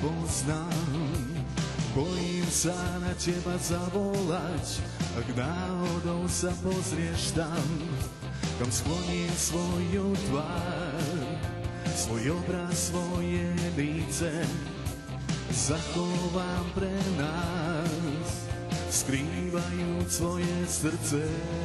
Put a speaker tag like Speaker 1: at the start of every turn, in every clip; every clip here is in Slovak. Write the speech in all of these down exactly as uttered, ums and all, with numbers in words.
Speaker 1: nepoznám. Bojím sa na teba zavolať, ak náhodou sa pozrieš tam, kam skloním svoju tvár, svoj obraz, svoje líce zachovám pre nás, skrývajúc svoje srdce.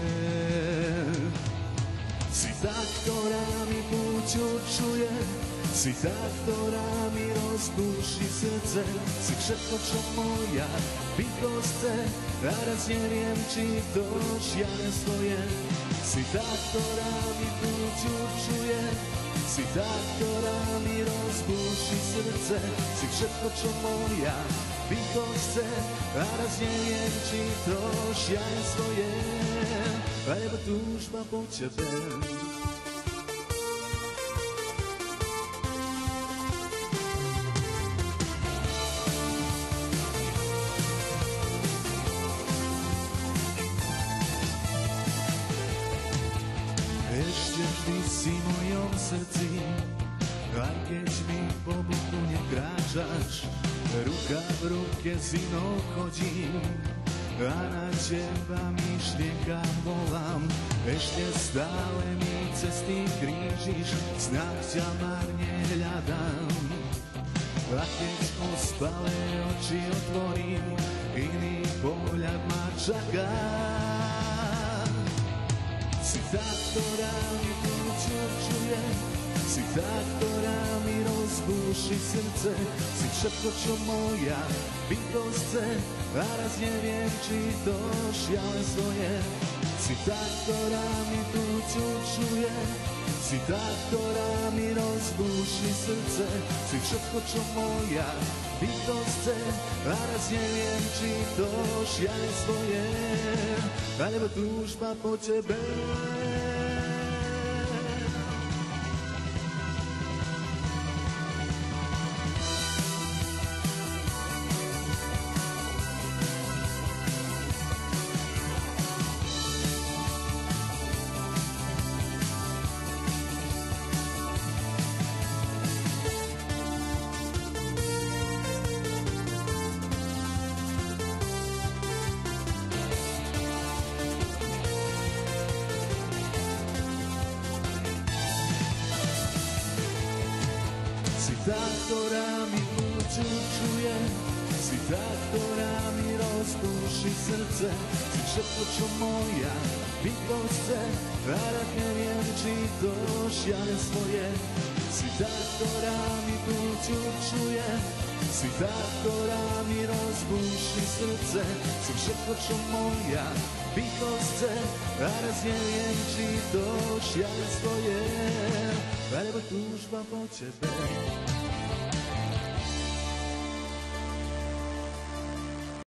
Speaker 1: Si tá, ktorá mi púť určuje, si tá, ktorá mi rozbúši srdce, si všetko, čo moja bytosť chce, a raz neviem, či to šialenstvo je. Si tá, ktorá mi púť určuje, si tá, ktorá mi rozbúši srdce, si všetko, čo moja bytosť chce, a raz neviem, či to šialenstvo je, alebo túžba po tebe. Ešte vždy si v mojom srdci, aj keď mi po boku nekráčaš, ruka v ruke s inou chodím a na teba myšlienkach volám. Ešte stále mi cesty krížiš, snáď ťa marne hľadám. A keď ospalé oči otvorím, iný pohľad ma čaká. Si tá, ktorá mi púť určuje, si tá, ktorá mi rozbúši srdce, si všetko, čo moja bytosť chce, a raz neviem, či to šialenstvo je. Si tá, ktorá mi púť určuje, si tá, ktorá mi rozbúši srdce, si všetko, čo moja bytosť chce, a raz neviem, či to šialenstvo je, alebo túžba po tebe. Si tá, ktorá mi púť určuje, si tá, ktorá mi rozbúši srdce, si všetko, čo moja bytosť chce, a rád neviem, či to šialenstvo je. Si tá, ktorá mi púť určuje, si tá, ktorá mi rozbúši srdce, si všetko, čo moja bytosť chce, a raz neviem, či to šialenstvo je, alebo túžba po tebe.